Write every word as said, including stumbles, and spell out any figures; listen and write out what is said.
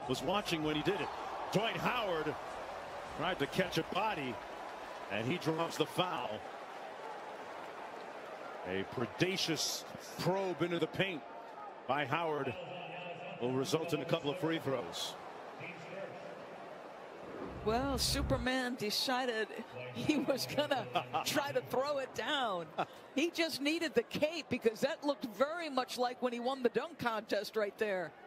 was watching when he did it. Dwight Howard tried to catch a body, and he draws the foul. A predacious probe into the paint by Howard will result in a couple of free throws. Well, Superman decided he was going to try to throw it down. He just needed the cape, because that looked very much like when he won the dunk contest right there.